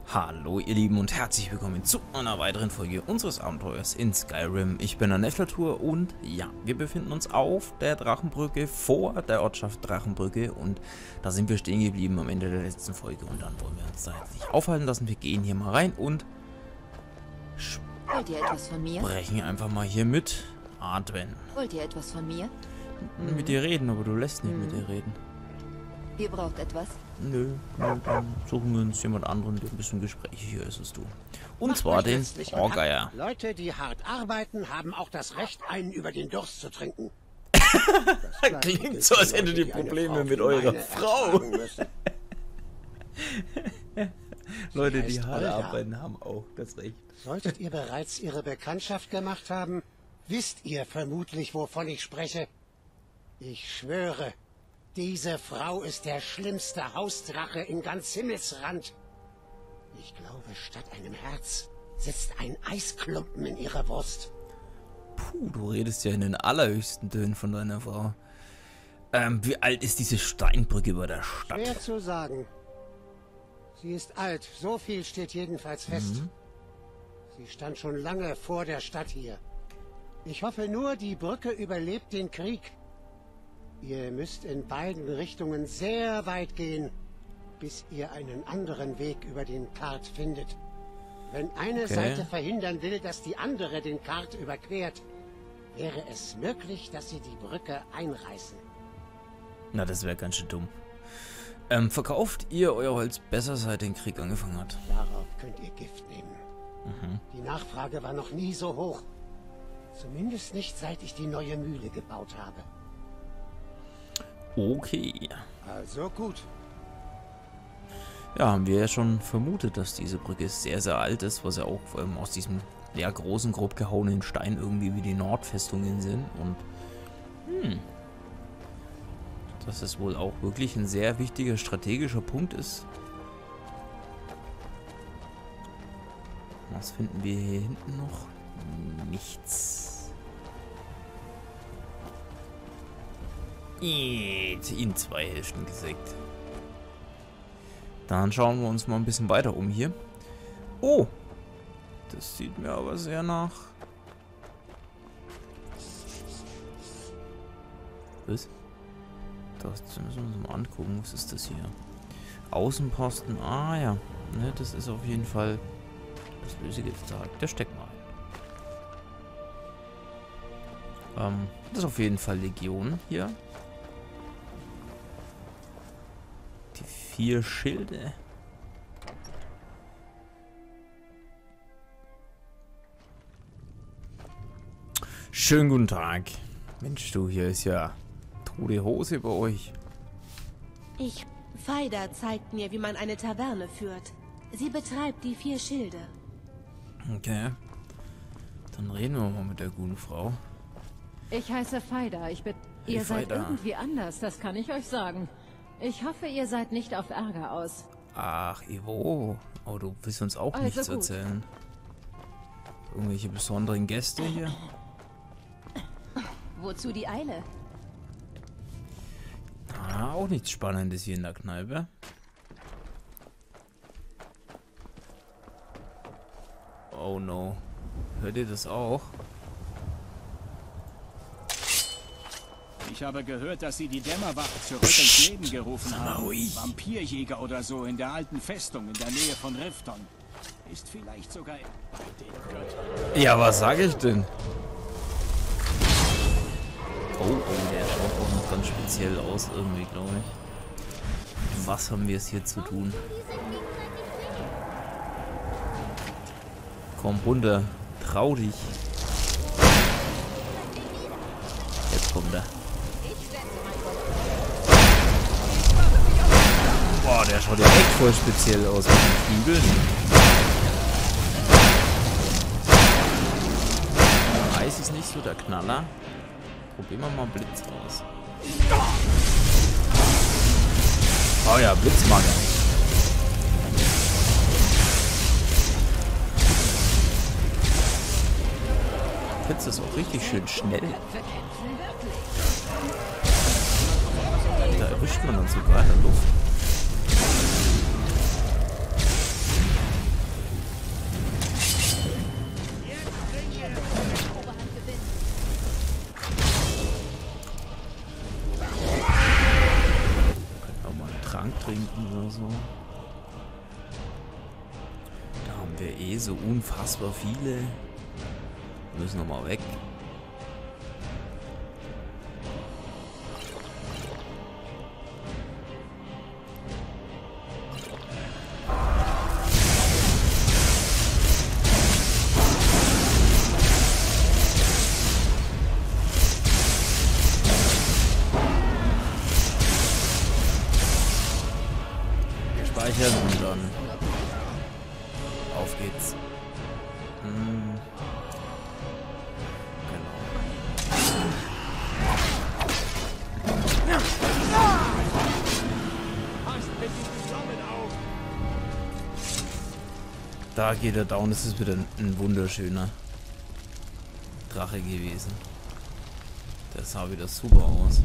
Hallo ihr Lieben und herzlich willkommen zu einer weiteren Folge unseres Abenteuers in Skyrim. Ich bin der Neflatur und ja, wir befinden uns auf der Drachenbrücke vor der Ortschaft Drachenbrücke und da sind wir stehen geblieben am Ende der letzten Folge und dann wollen wir uns da jetzt nicht aufhalten lassen. Wir gehen hier mal rein und Wollt ihr etwas von mir? sprechen einfach mal hier mit Adwen. Wollt ihr etwas von mir? Mit dir reden, aber du lässt nicht mit dir reden. Ihr braucht etwas? Nö, dann suchen wir uns jemand anderen, der ein bisschen gesprächiger ist als du. Und zwar den Orgeier. Leute, die hart arbeiten, haben auch das Recht, einen über den Durst zu trinken. Klingt so, als hättet ihr Probleme mit eurer Frau. Leute, die hart arbeiten, haben auch das Recht. Solltet ihr bereits ihre Bekanntschaft gemacht haben, wisst ihr vermutlich, wovon ich spreche. Ich schwöre, diese Frau ist der schlimmste Hausdrache in ganz Himmelsrand. Ich glaube, statt einem Herz sitzt ein Eisklumpen in ihrer Brust. Puh, du redest ja in den allerhöchsten Tönen von deiner Frau. Wie alt ist diese Steinbrücke über der Stadt? Schwer zu sagen. Sie ist alt, so viel steht jedenfalls fest. Sie stand schon lange vor der Stadt hier. Ich hoffe nur, die Brücke überlebt den Krieg. Ihr müsst in beiden Richtungen sehr weit gehen, bis ihr einen anderen Weg über den Kart findet. Wenn eine Seite verhindern will, dass die andere den Kart überquert, wäre es möglich, dass sie die Brücke einreißen. Na, das wäre ganz schön dumm. Verkauft ihr euer Holz besser, seit der Krieg angefangen hat? Darauf könnt ihr Gift nehmen. Die Nachfrage war noch nie so hoch. Zumindest nicht, seit ich die neue Mühle gebaut habe. Okay. Also gut. Ja, haben wir ja schon vermutet, dass diese Brücke sehr, sehr alt ist, was ja auch vor allem aus diesem ja, großen, grob gehauenen Stein irgendwie wie die Nordfestungen sind. Und dass es wohl auch wirklich ein sehr wichtiger strategischer Punkt ist. Was finden wir hier hinten noch? Nichts. In zwei Hälften gesägt. Dann schauen wir uns mal ein bisschen weiter um hier. Oh! Das sieht mir aber sehr nach... Was? Das müssen wir uns mal angucken. Was ist das hier? Außenposten. Ah ja. Ne, das ist auf jeden Fall das Lösegifttag. Der steckt mal ein. Das ist auf jeden Fall Legion hier. Die 4 Schilde. Schönen guten Tag. Mensch, du, hier ist ja tote Hose bei euch. Feida zeigt mir, wie man eine Taverne führt. Sie betreibt die 4 Schilde. Okay. Dann reden wir mal mit der guten Frau. Ich heiße Feida. Ihr seid Feida. irgendwie anders, das kann ich euch sagen. Ich hoffe, ihr seid nicht auf Ärger aus. Ach, Ivo. Oh, du willst uns auch Also nichts gut. erzählen. Irgendwelche besonderen Gäste hier? Wozu die Eile? Ah, auch nichts Spannendes hier in der Kneipe. Oh no. Hört ihr das auch? Ich habe gehört, dass Sie die Dämmerwacht zurück ins Leben gerufen haben. Ui. Vampirjäger oder so in der alten Festung in der Nähe von Rifton. Ist vielleicht sogar bei den Göttern. Ja, was sage ich denn? Oh, der schaut auch noch ganz speziell aus irgendwie, glaube ich. Was haben wir es hier zu tun? Komm runter, trau dich. Jetzt kommt er. Boah, der schaut ja echt voll speziell aus mit den Flügeln. Eis ist nicht so der Knaller. Probieren wir mal Blitz aus. Oh ja, Blitz mag er nicht. Blitz ist auch richtig schön schnell. Da erwischt man uns sogar in der Luft. so. Da haben wir eh so unfassbar viele. Wir müssen nochmal weg. Und dann auf geht's. Genau. Da geht er down. Das ist wieder ein wunderschöner Drache gewesen. Das sah wieder super aus.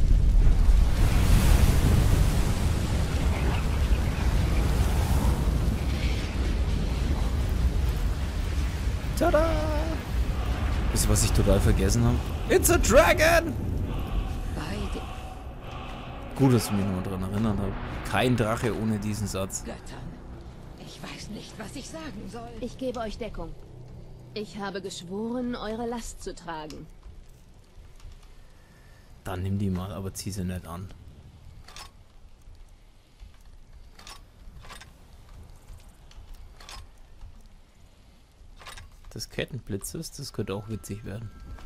Tada! Wisst ihr, was ich total vergessen habe? It's a dragon! Beide Gut, dass ich mich nur daran erinnert habe. Kein Drache ohne diesen Satz. Göttern. Ich weiß nicht, was ich sagen soll. Ich gebe euch Deckung. Ich habe geschworen, eure Last zu tragen. Dann nimm die mal, aber zieh sie nicht an. Das Kettenblitzes, das könnte auch witzig werden.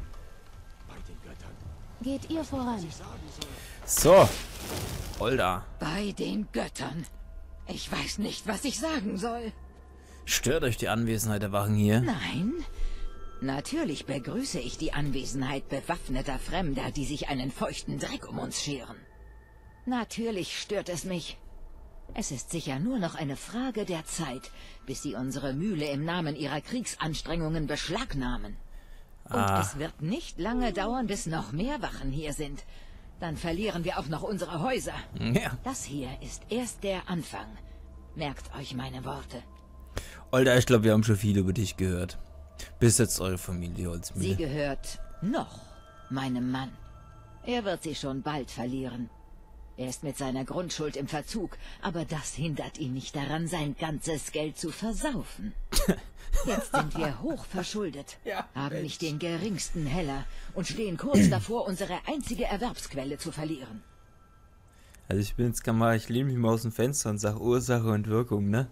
Geht ihr voran. So, Holda. Bei den Göttern. Ich weiß nicht, was ich sagen soll. Stört euch die Anwesenheit der Wachen hier? Nein. Natürlich begrüße ich die Anwesenheit bewaffneter Fremder, die sich einen feuchten Dreck um uns scheren. Natürlich stört es mich. Es ist sicher nur noch eine Frage der Zeit, bis sie unsere Mühle im Namen ihrer Kriegsanstrengungen beschlagnahmen. Und es wird nicht lange dauern, bis noch mehr Wachen hier sind. Dann verlieren wir auch noch unsere Häuser. Ja. Das hier ist erst der Anfang. Merkt euch meine Worte. Holda, ich glaube, wir haben schon viel über dich gehört. Bis jetzt eure Familie, Holzmühle. Sie gehört noch meinem Mann. Er wird sie schon bald verlieren. Er ist mit seiner Grundschuld im Verzug, aber das hindert ihn nicht daran, sein ganzes Geld zu versaufen. Jetzt sind wir hoch verschuldet, haben nicht den geringsten Heller und stehen kurz davor, unsere einzige Erwerbsquelle zu verlieren. Also ich bin jetzt mal, ich lehne mich mal aus dem Fenster und sage Ursache und Wirkung, ne?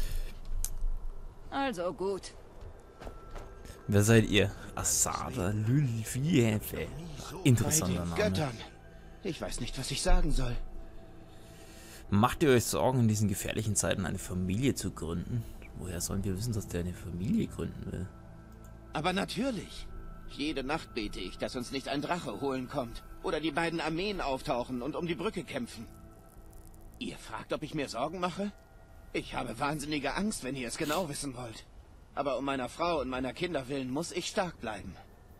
Also gut. Wer seid ihr? Asada Lülfiefe. Interessanter Name. Göttern. Ich weiß nicht, was ich sagen soll. Macht ihr euch Sorgen, in diesen gefährlichen Zeiten eine Familie zu gründen? Woher sollen wir wissen, dass der eine Familie gründen will? Aber natürlich. Jede Nacht bete ich, dass uns nicht ein Drache holen kommt. Oder die beiden Armeen auftauchen und um die Brücke kämpfen. Ihr fragt, ob ich mir Sorgen mache? Ich habe wahnsinnige Angst, wenn ihr es genau wissen wollt. Aber um meiner Frau und meiner Kinder willen muss ich stark bleiben.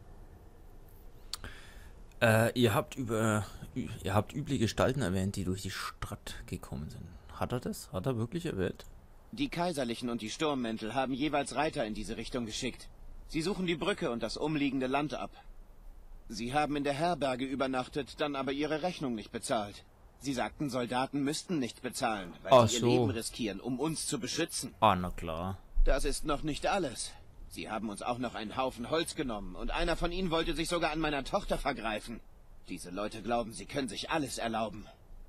Ihr habt üble Gestalten erwähnt, die durch die Stadt gekommen sind. Hat er das? Hat er wirklich erwähnt? Die Kaiserlichen und die Sturmmäntel haben jeweils Reiter in diese Richtung geschickt. Sie suchen die Brücke und das umliegende Land ab. Sie haben in der Herberge übernachtet, dann aber ihre Rechnung nicht bezahlt. Sie sagten, Soldaten müssten nicht bezahlen, weil sie ihr Leben riskieren, um uns zu beschützen. Ah, na klar. Das ist noch nicht alles. Sie haben uns auch noch einen Haufen Holz genommen und einer von ihnen wollte sich sogar an meiner Tochter vergreifen. Diese Leute glauben, sie können sich alles erlauben.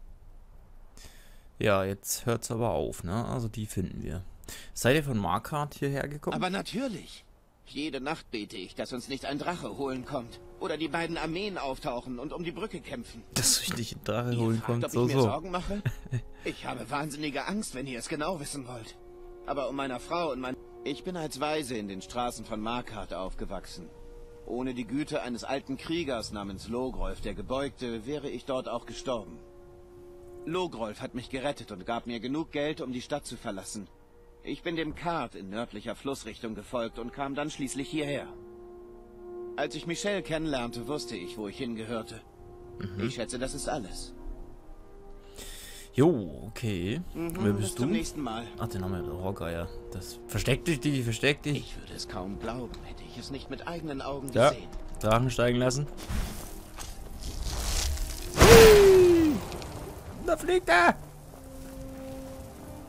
Ja, jetzt hört's aber auf, ne? Also die finden wir. Seid ihr von Markarth hierher gekommen? Aber natürlich. Jede Nacht bete ich, dass uns nicht ein Drache holen kommt. Oder die beiden Armeen auftauchen und um die Brücke kämpfen. Dass euch nicht ein Drache holen fragt, kommt, ob so, ich mir so. Sorgen mache? Ich habe wahnsinnige Angst, wenn ihr es genau wissen wollt. Aber um meiner Frau und mein... Ich bin als Waise in den Straßen von Markarth aufgewachsen. Ohne die Güte eines alten Kriegers namens Logrolf der Gebeugte wäre ich dort auch gestorben. Logrolf hat mich gerettet und gab mir genug Geld, um die Stadt zu verlassen. Ich bin dem Kart in nördlicher Flussrichtung gefolgt und kam dann schließlich hierher. Als ich Michelle kennenlernte, wusste ich, wo ich hingehörte. Ich schätze, das ist alles. Jo, okay. Wer bist Bis du? zum nächsten Mal. Ach, den haben wir, der Rohrgeier. Das versteckt dich, versteckt dich. Ich würde es kaum glauben, hätte ich es nicht mit eigenen Augen Ja, gesehen. Drachen steigen lassen. Da fliegt er!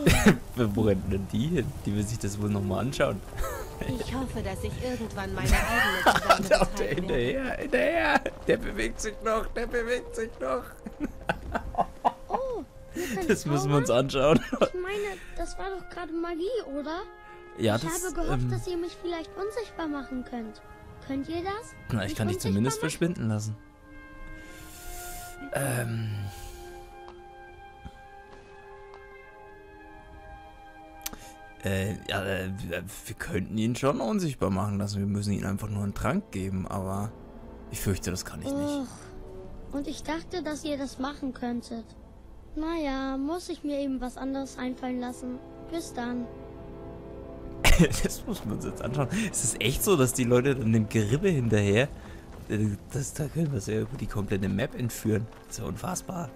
Wo rennt denn die hin? Die will sich das wohl nochmal anschauen. Ich hoffe, dass ich irgendwann meine eigene Taverne betreiben werde. Hinterher. Der bewegt sich noch, der bewegt sich noch. Oh, wir können Das müssen wir uns zaubern? anschauen. Ich meine, das war doch gerade Magie, oder? Ja, Ich habe gehofft, dass ihr mich vielleicht unsichtbar machen könnt. Könnt ihr das? na, ich kann dich zumindest verschwinden lassen. Wir könnten ihn schon unsichtbar machen lassen. Wir müssen ihm einfach nur einen Trank geben, aber ich fürchte, das kann ich nicht. Und ich dachte, dass ihr das machen könntet. Naja, muss ich mir eben was anderes einfallen lassen. Bis dann. Das muss man uns jetzt anschauen. Es ist echt so, dass die Leute dann dem Gerippe hinterher, da können wir es ja über die komplette Map entführen. Das ist ja unfassbar.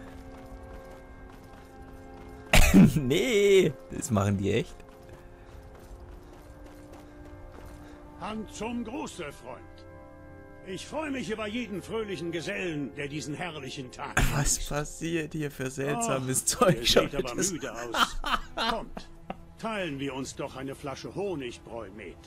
Nee, das machen die echt. Hand zum Gruße, Freund. Ich freue mich über jeden fröhlichen Gesellen, der diesen herrlichen Tag Was genießt. passiert hier für seltsames Ihr Zeug? seht aber müde aus. Kommt, teilen wir uns doch eine Flasche Honigbräu mit.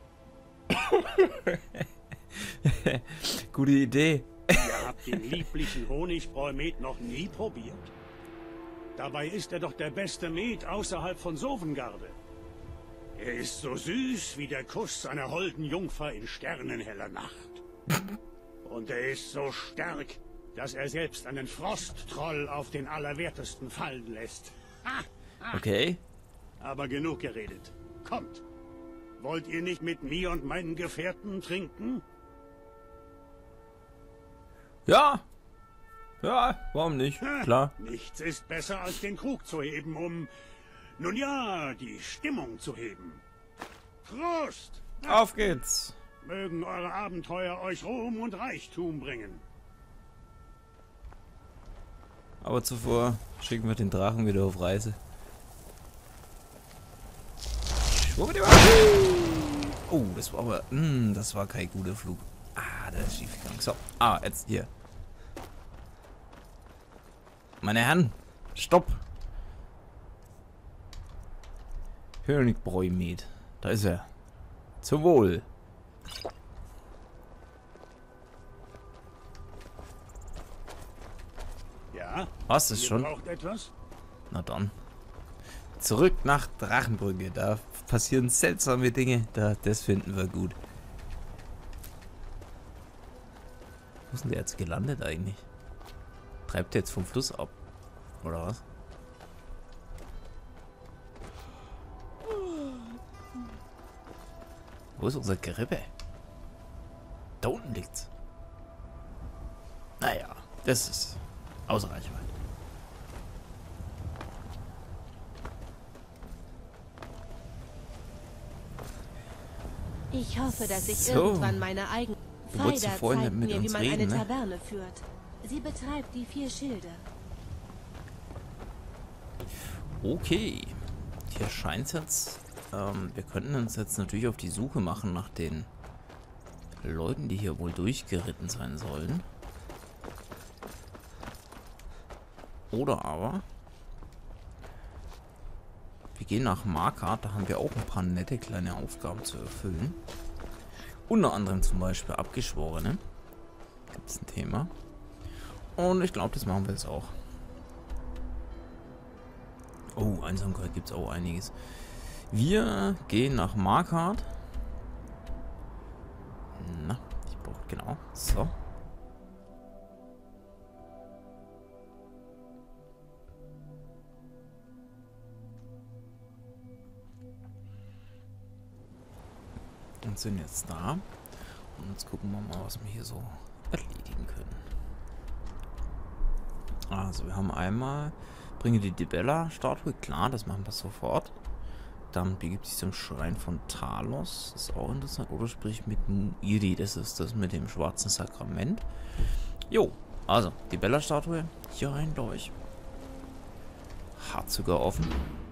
Gute Idee. Ihr habt den lieblichen Honigbräu Met noch nie probiert. Dabei ist er doch der beste Met außerhalb von Sovengarde. Er ist so süß wie der Kuss einer holden Jungfer in sternenheller Nacht. Und er ist so stark, dass er selbst einen Frosttroll auf den Allerwertesten fallen lässt. Okay. Aber genug geredet. Kommt. Wollt ihr nicht mit mir und meinen Gefährten trinken? Ja. Ja, warum nicht? Klar. Nichts ist besser, als den Krug zu heben, um, nun ja, die Stimmung zu heben. Prost! Auf geht's. Mögen eure Abenteuer euch Ruhm und Reichtum bringen. Aber zuvor schicken wir den Drachen wieder auf Reise. Oh, das war aber... das war kein guter Flug. Ah, der ist schief gegangen. So, jetzt hier. Meine Herren, stopp! Honigbräu Met. Da ist er. Zum Wohl. Ja? Was ist Ihr schon? braucht etwas? Na dann. Zurück nach Drachenbrücke. Da passieren seltsame Dinge. Das finden wir gut. Wo ist denn der jetzt gelandet eigentlich? Treibt der jetzt vom Fluss ab? Oder was? Wo ist unser Gerippe? Da unten liegt's. Naja, das ist außer Reichweite. Ich hoffe, dass ich So. irgendwann meine eigene... Du wolltest Feider vorhin zeigt mit mir, wie uns man reden, eine ne? Taverne führt. Sie betreibt die 4 Schilde. Okay. Hier scheint jetzt... wir könnten uns jetzt natürlich auf die Suche machen nach den Leuten, die hier wohl durchgeritten sein sollen. Oder aber... wir gehen nach Markarth, da haben wir auch ein paar nette kleine Aufgaben zu erfüllen. Unter anderem zum Beispiel Abgeschworene. Gibt es ein Thema. Und ich glaube, das machen wir jetzt auch. Oh, Einsamkeit gibt es auch einiges. Wir gehen nach Markarth. Na, ich brauche genau. So. Und sind jetzt da. Und jetzt gucken wir mal, was wir hier so erledigen können. Also, wir haben einmal, bringe die Dibella-Statue, klar, das machen wir sofort. Dann begibt sich zum Schrein von Talos, ist auch interessant. Oder sprich mit Muiri, das ist das mit dem schwarzen Sakrament. Jo, also, Dibella-Statue, hier rein, glaube ich. Hat sogar offen.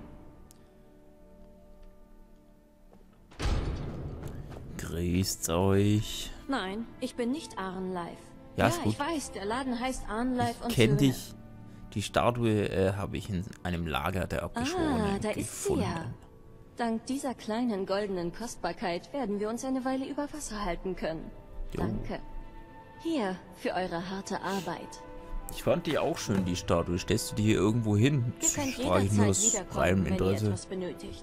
Grüßt euch. Nein, ich bin nicht Arnleif. Ja, ist gut. Ich weiß, der Laden heißt Arnleif und Kenn Söhne. dich. Die Statue habe ich in einem Lager der Abgeschworenen da ist sie gefunden. ja. Dank dieser kleinen goldenen Kostbarkeit werden wir uns eine Weile über Wasser halten können. Jo. Danke. Hier, für eure harte Arbeit. Ich fand die auch schön, die Statue. Stellst du die hier irgendwo hin? Ihr könnt Frage ich nur jederzeit aus wiederkommen, reinem wenn ihr Interesse. etwas benötigt.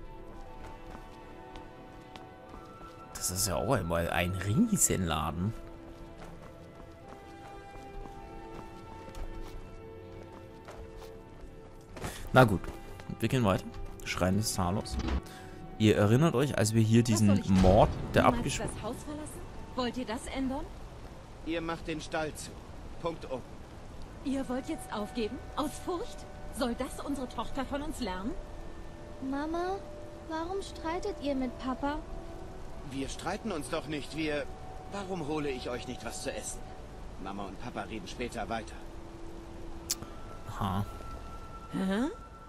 Das ist ja auch einmal ein Riesenladen. Na gut, wir gehen weiter. Schrein des Talos. Ihr erinnert euch, als wir hier diesen Mord der Abgeschworenen... das Haus verlassen? Wollt ihr das ändern? Ihr macht den Stall zu. Punkt um. Ihr wollt jetzt aufgeben? Aus Furcht? Soll das unsere Tochter von uns lernen? Mama, warum streitet ihr mit Papa? Wir streiten uns doch nicht. Warum hole ich euch nicht was zu essen? Mama und Papa reden später weiter. Aha. Hä?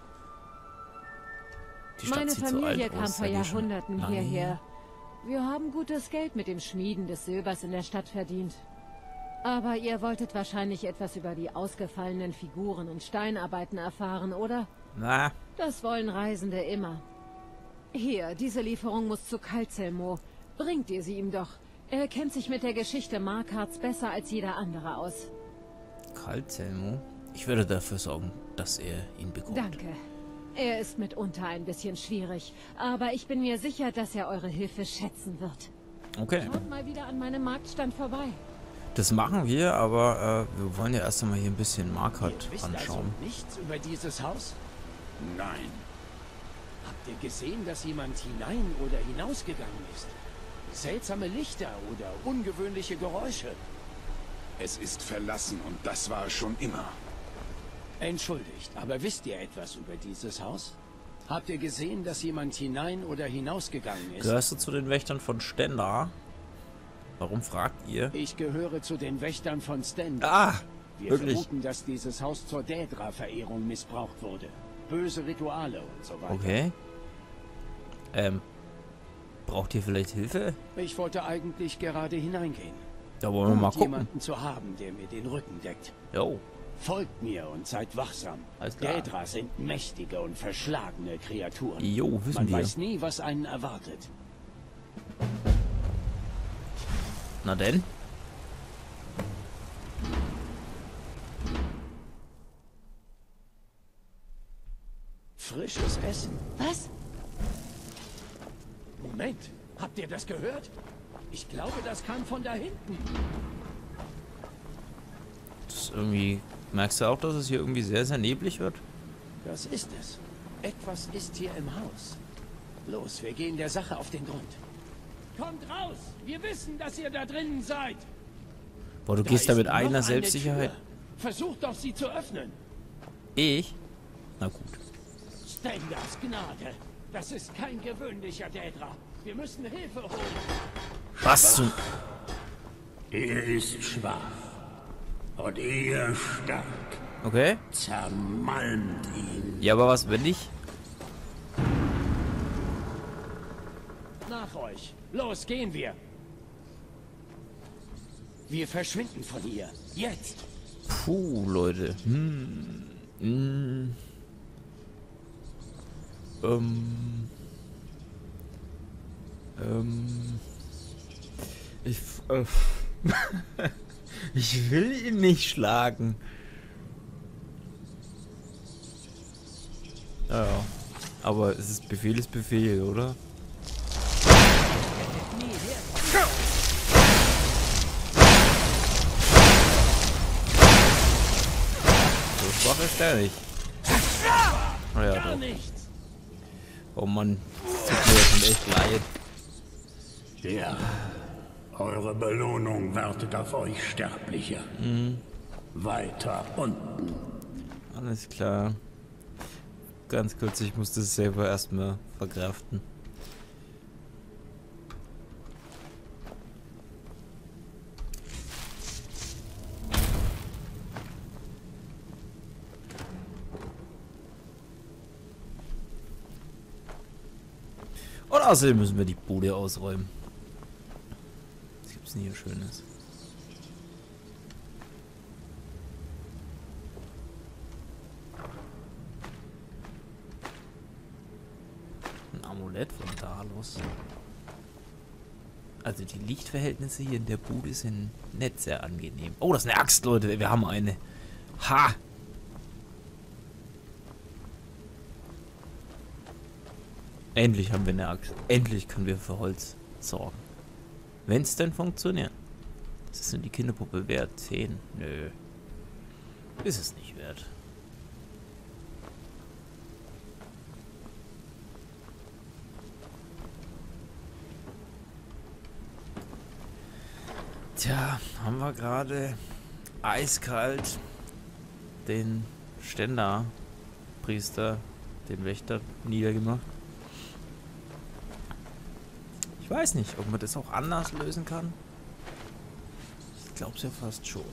Die Stadt Meine sieht so Familie alt kam aus, vor seid ihr schon Jahrhunderten lange hierher. Wir haben gutes Geld mit dem Schmieden des Silbers in der Stadt verdient. Aber ihr wolltet wahrscheinlich etwas über die ausgefallenen Figuren und Steinarbeiten erfahren, oder? Na, Das wollen Reisende immer. Hier, diese Lieferung muss zu Kalzelmo. Bringt ihr sie ihm doch. Er kennt sich mit der Geschichte Markarts besser als jeder andere aus. Kalzelmo. Ich werde dafür sorgen, dass er ihn bekommt. Danke. Er ist mitunter ein bisschen schwierig, aber ich bin mir sicher, dass er eure Hilfe schätzen wird. Okay, Schaut mal wieder an meinem Marktstand vorbei. das machen wir, aber wir wollen ja erst einmal hier ein bisschen Markart Ihr wisst anschauen. also nichts über dieses Haus? Nein. Habt ihr gesehen, dass jemand hinein oder hinausgegangen ist? Seltsame Lichter oder ungewöhnliche Geräusche? Es ist verlassen und das war es schon immer. Entschuldigt, aber wisst ihr etwas über dieses Haus? Habt ihr gesehen, dass jemand hinein oder hinausgegangen ist? Gehörst du zu den Wächtern von Stendar? Warum fragt ihr? Ich gehöre zu den Wächtern von Stendar. Ah, Wir wirklich? vermuten, dass dieses Haus zur Daedra-Verehrung missbraucht wurde. Böse Rituale und so weiter. Okay. Braucht ihr vielleicht Hilfe? Ich wollte eigentlich gerade hineingehen. Da wollen wir mal gucken. Jemanden zu haben, der mir den Rücken deckt. Jo, Folgt mir und seid wachsam. Alles klar. Daedra sind mächtige und verschlagene Kreaturen. jo, wissen Man wir. weiß nie, was einen erwartet. Na denn? Frisches Essen. Was? Moment, habt ihr das gehört? Ich glaube, das kam von da hinten. Das ist irgendwie... Merkst du auch, dass es hier irgendwie sehr, sehr neblig wird? Das ist es. Etwas ist hier im Haus. Los, wir gehen der Sache auf den Grund. Kommt raus! Wir wissen, dass ihr da drinnen seid! Boah, du gehst da mit einer Selbstsicherheit... Tür. Versucht doch, sie zu öffnen. Ich? Na gut. Stendars Gnade. Das ist kein gewöhnlicher Daedra. Wir müssen Hilfe holen. Was zum... Er ist schwach. Und ihr stark. Okay. Zermalmt ihn. Ja, aber was, wenn nicht? Nach euch. Los, gehen wir. Wir verschwinden von hier. Jetzt. Puh, Leute. Ich will ihn nicht schlagen. Ja, aber es ist Befehl, oder? So schwach ist der nicht. Oh ja, Gar doch. nichts. Oh Mann, tut mir schon echt leid. Ja. Eure Belohnung wartet auf euch Sterbliche. Weiter unten. Alles klar. Ganz kurz, ich muss das selber erstmal verkraften. Und außerdem müssen wir die Bude ausräumen. Was gibt's denn hier Schönes? Amulett von Talos. Also die Lichtverhältnisse hier in der Bude sind nicht sehr angenehm. Oh, das ist eine Axt, Leute. Wir haben eine. Ha! Endlich haben wir eine Axt. Endlich können wir für Holz sorgen. Wenn es denn funktioniert. Das ist denn die Kinderpuppe wert? 10? Nö. Ist es nicht wert. Tja, haben wir gerade eiskalt den Ständerpriester, den Wächter, niedergemacht. Ich weiß nicht, ob man das auch anders lösen kann. Ich glaube es ja fast schon.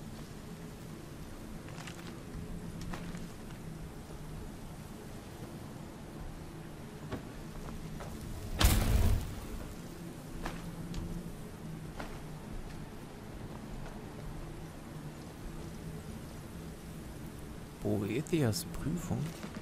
Boethias Prüfung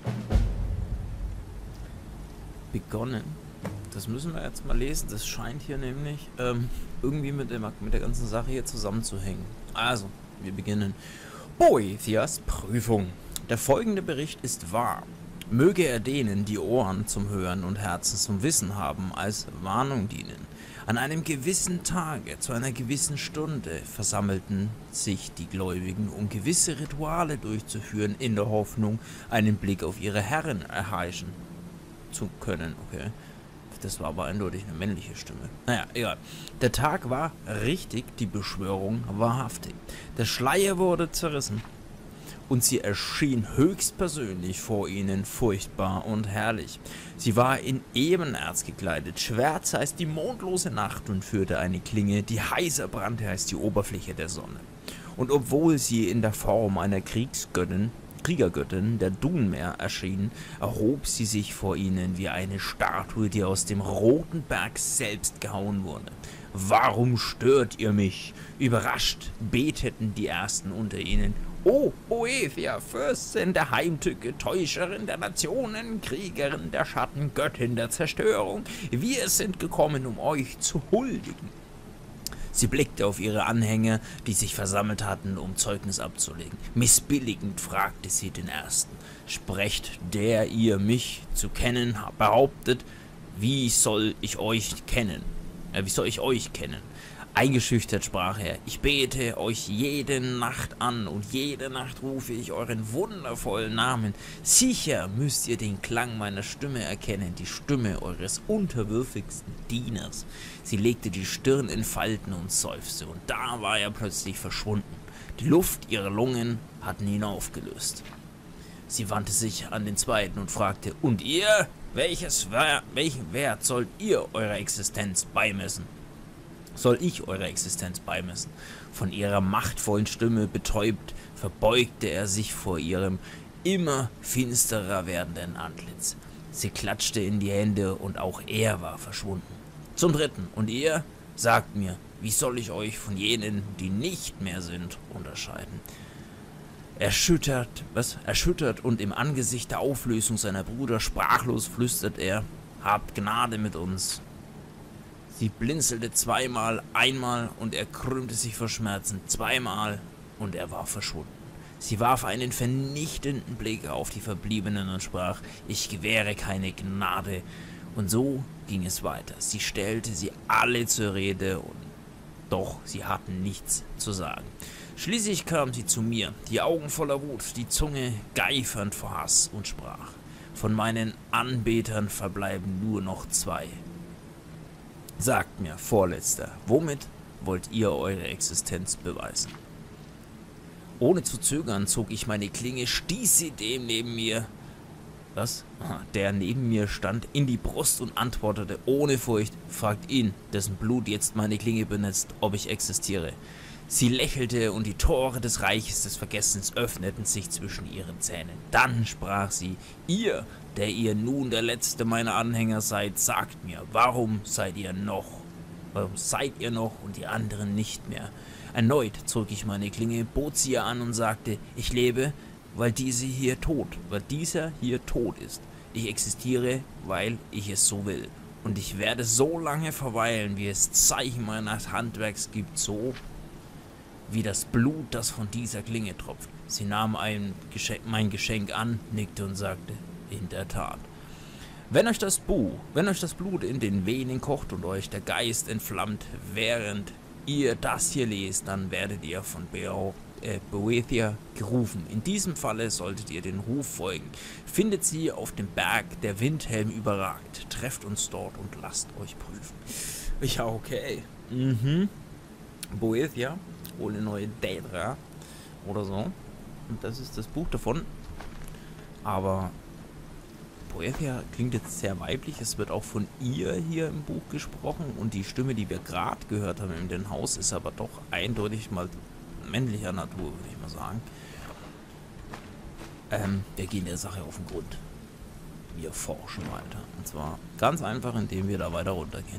begonnen. Das müssen wir jetzt mal lesen. Das scheint hier nämlich irgendwie mit der ganzen Sache hier zusammenzuhängen. Also, wir beginnen. Boethias Prüfung. Der folgende Bericht ist wahr. Möge er denen, die Ohren zum Hören und Herzen zum Wissen haben, als Warnung dienen. An einem gewissen Tage, zu einer gewissen Stunde, versammelten sich die Gläubigen, um gewisse Rituale durchzuführen, in der Hoffnung, einen Blick auf ihre Herren erheischen zu können. Okay. Das war aber eindeutig eine männliche Stimme. Naja, egal. Der Tag war richtig, die Beschwörung wahrhaftig. Der Schleier wurde zerrissen und sie erschien höchstpersönlich vor ihnen furchtbar und herrlich. Sie war in Ebenerz gekleidet, schwärzer als die mondlose Nacht und führte eine Klinge, die heißer brannte als die Oberfläche der Sonne. Und obwohl sie in der Form einer Kriegergöttin der Dunmer erschien, erhob sie sich vor ihnen wie eine Statue, die aus dem roten Berg selbst gehauen wurde. »Warum stört ihr mich?« Überrascht beteten die Ersten unter ihnen. »O Boethia, Fürstin der Heimtücke, Täuscherin der Nationen, Kriegerin der Schatten, Göttin der Zerstörung, wir sind gekommen, um euch zu huldigen.« Sie blickte auf ihre Anhänger, die sich versammelt hatten, um Zeugnis abzulegen. Missbilligend fragte sie den Ersten. »Sprecht der ihr mich zu kennen behauptet, wie soll ich euch kennen? Eingeschüchtert sprach er, ich bete euch jede Nacht an und jede Nacht rufe ich euren wundervollen Namen. Sicher müsst ihr den Klang meiner Stimme erkennen, die Stimme eures unterwürfigsten Dieners. Sie legte die Stirn in Falten und seufzte, und da war er plötzlich verschwunden. Die Luft ihrer Lungen hatten ihn aufgelöst. Sie wandte sich an den Zweiten und fragte, und ihr? Welchen Wert sollt ihr eurer Existenz beimessen? Soll ich eure Existenz beimessen? Von ihrer machtvollen Stimme betäubt, verbeugte er sich vor ihrem immer finsterer werdenden Antlitz. Sie klatschte in die Hände und auch er war verschwunden. Zum Dritten, und ihr? Sagt mir, wie soll ich euch von jenen, die nicht mehr sind, unterscheiden? Erschüttert und im Angesicht der Auflösung seiner Brüder sprachlos flüstert er, habt Gnade mit uns. Sie blinzelte zweimal, einmal und er krümmte sich vor Schmerzen, zweimal und er war verschwunden. Sie warf einen vernichtenden Blick auf die Verbliebenen und sprach, ich gewähre keine Gnade. Und so ging es weiter. Sie stellte sie alle zur Rede, doch sie hatten nichts zu sagen. Schließlich kam sie zu mir, die Augen voller Wut, die Zunge geifernd vor Hass und sprach, von meinen Anbetern verbleiben nur noch 2. Sagt mir, Vorletzter, womit wollt ihr eure Existenz beweisen? Ohne zu zögern zog ich meine Klinge, stieß sie dem neben mir, der neben mir stand, in die Brust und antwortete ohne Furcht, fragt ihn, dessen Blut jetzt meine Klinge benetzt, ob ich existiere. Sie lächelte und die Tore des Reiches des Vergessens öffneten sich zwischen ihren Zähnen. Dann sprach sie, ihr, der ihr nun der letzte meiner Anhänger seid, sagt mir, warum seid ihr noch und die anderen nicht mehr? Erneut zog ich meine Klinge, bot sie ihr an und sagte, ich lebe, weil dieser hier tot ist. Ich existiere, weil ich es so will. Und ich werde so lange verweilen, wie es Zeichen meines Handwerks gibt, so wie das Blut, das von dieser Klinge tropft. Sie nahm mein Geschenk an, nickte und sagte, in der Tat. Wenn euch das Blut in den Venen kocht und euch der Geist entflammt, während ihr das hier lest, dann werdet ihr von Boethia gerufen. In diesem Falle solltet ihr den Ruf folgen. Findet sie auf dem Berg, der Windhelm überragt. Trefft uns dort und lasst euch prüfen. Ja, okay. Boethia, ohne neue Daedra oder so. Und das ist das Buch davon. Aber Boethia klingt jetzt sehr weiblich. Es wird auch von ihr hier im Buch gesprochen. Und die Stimme, die wir gerade gehört haben in dem Haus, ist aber doch eindeutig mal männlicher Natur, würde ich mal sagen. Wir gehen der Sache auf den Grund. Wir forschen weiter. Und zwar ganz einfach, indem wir da weiter runtergehen.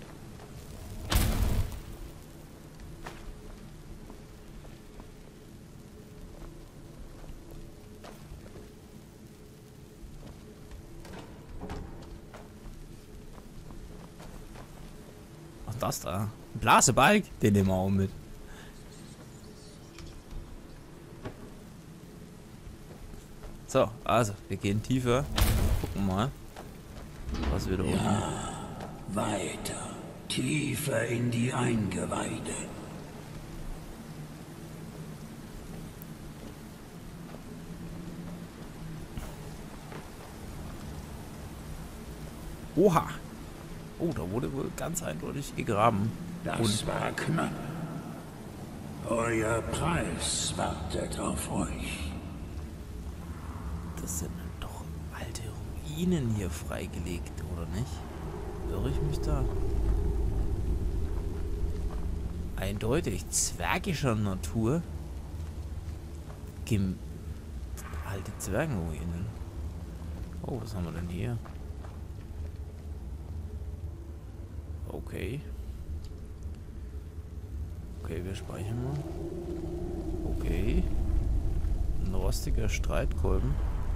Was ist das da? Ein Blasebalg? Den nehmen wir auch mit. So, also, wir gehen tiefer. Gucken mal, was wir da unten. Ja, weiter. Tiefer in die Eingeweide. Oha! Oh, da wurde wohl ganz eindeutig gegraben. Das war knapp. Euer Preis wartet auf euch. Das sind doch alte Ruinen hier freigelegt, oder nicht? Irre ich mich da? Eindeutig zwergischer Natur. Alte Zwergenruinen. Oh, was haben wir denn hier? Okay. Okay, wir speichern mal. Okay. Ein rostiger Streitkolben.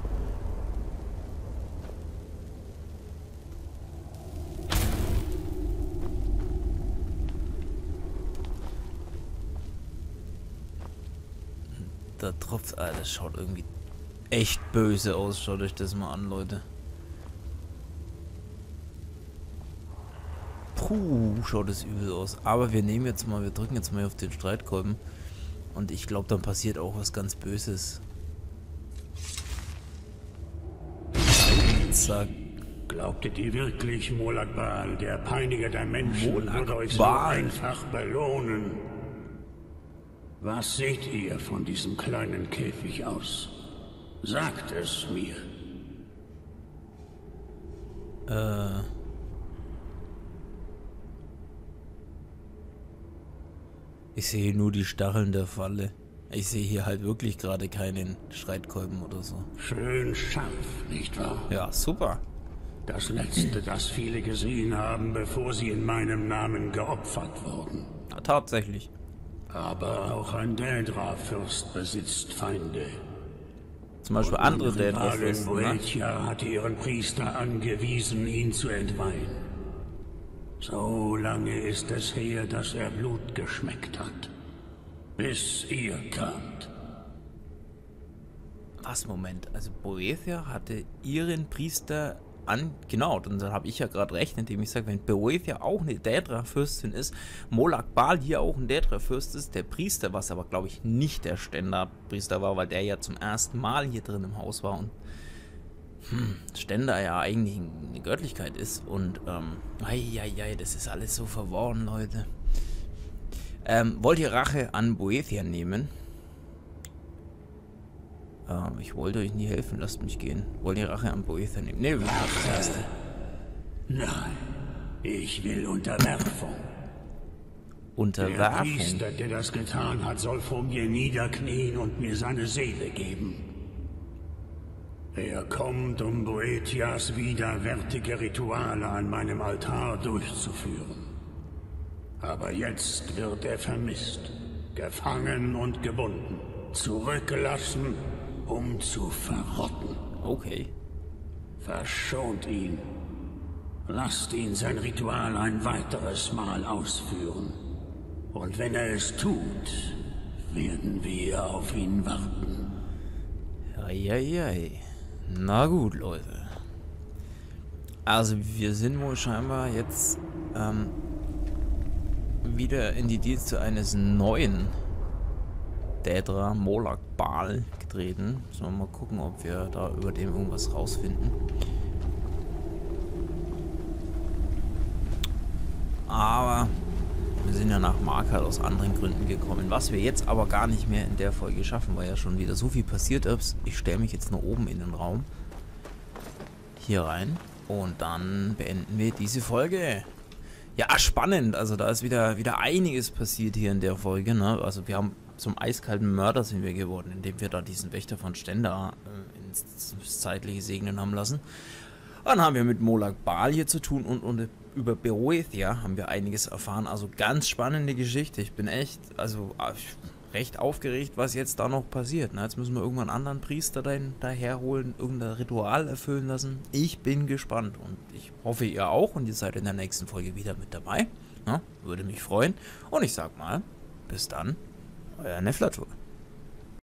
Da tropft. Ah, das schaut irgendwie echt böse aus. Schaut euch das mal an, Leute. Puh, schaut das übel aus. Aber wir drücken jetzt mal auf den Streitkolben. Und ich glaube, dann passiert auch was ganz Böses. Zack. Glaubtet ihr wirklich, Molag Bal, der Peiniger der Menschen, würde euch so einfach belohnen? Was seht ihr von diesem kleinen Käfig aus? Sagt es mir. Ich sehe nur die Stacheln der Falle. Ich sehe hier halt wirklich gerade keinen Streitkolben oder so. Schön scharf, nicht wahr? Ja, super. Das Letzte, das viele gesehen haben, bevor sie in meinem Namen geopfert wurden. Ja, tatsächlich. Aber auch ein Daedra-Fürst besitzt Feinde. Zum Beispiel andere Daedra-Fürsten, ne? Boethia hatte ihren Priester angewiesen, ihn zu entweihen. So lange ist es her, dass er Blut geschmeckt hat. Bis ihr kamt. Was, Moment? Also Boethia hatte ihren Priester genau, dann habe ich ja gerade recht, indem ich sage, wenn Boethia auch eine Daedra-Fürstin ist, Molag Bal hier auch ein Daedra-Fürst ist, der Priester, was aber glaube ich nicht der Ständer-Priester war, weil der ja zum ersten Mal hier drin im Haus war und Ständer ja eigentlich eine Göttlichkeit ist und das ist alles so verworren, Leute. Wollt ihr Rache an Boethia nehmen? Ich wollte euch nie helfen, lasst mich gehen. Wollt ihr Rache an Boethia nehmen? Ne, wir machen das Erste. Nein, ich will Unterwerfung. Unterwerfung? Der Priester, der das getan hat, soll vor mir niederknien und mir seine Seele geben. Er kommt, um Boethias widerwärtige Rituale an meinem Altar durchzuführen. Aber jetzt wird er vermisst, gefangen und gebunden, zurückgelassen, um zu verrotten. Okay. Verschont ihn. Lasst ihn sein Ritual ein weiteres Mal ausführen. Und wenn er es tut, werden wir auf ihn warten. Eieiei. Na gut, Leute. Also wir sind wohl scheinbar jetzt wieder in die Dienste eines neuen Daedra Molag Bal getreten. Sollen wir mal gucken, ob wir da über dem irgendwas rausfinden. Aber wir sind ja nach Markart aus anderen Gründen gekommen. Was wir jetzt aber gar nicht mehr in der Folge schaffen, weil ja schon wieder so viel passiert ist. Ich stelle mich jetzt nach oben in den Raum. Hier rein. Und dann beenden wir diese Folge. Ja, spannend. Also da ist wieder einiges passiert hier in der Folge. Ne? Also wir haben zum eiskalten Mörder sind wir geworden, indem wir da diesen Wächter von Stendar ins zeitliche Segnen haben lassen. Dann haben wir mit Molag Bal hier zu tun und über Boethiah haben wir einiges erfahren. Also ganz spannende Geschichte. Ich bin echt, also recht aufgeregt, was jetzt da noch passiert. Na, jetzt müssen wir irgendwann einen anderen Priester daher holen, irgendein Ritual erfüllen lassen. Ich bin gespannt und ich hoffe, ihr auch und ihr seid in der nächsten Folge wieder mit dabei. Na, würde mich freuen. Und ich sag mal, bis dann, euer Neflatur.